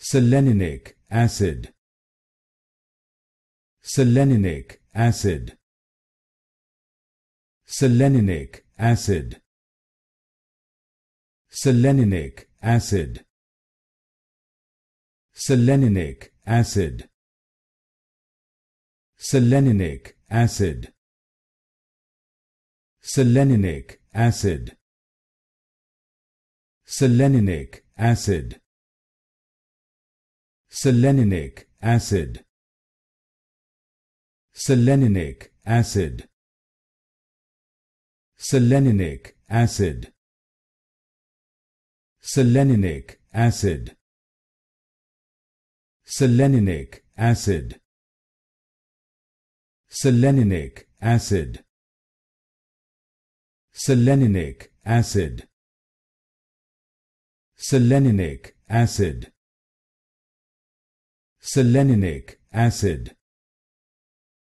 Seleninic acid. Seleninic acid. Seleninic acid. Seleninic acid. Seleninic acid. Seleninic acid. Seleninic acid. Seleninic acid. Seleninic acid. Seleninic acid. Seleninic acid. Seleninic acid. Seleninic acid. Seleninic acid. Seleninic acid. Seleninic acid. Seleninic acid.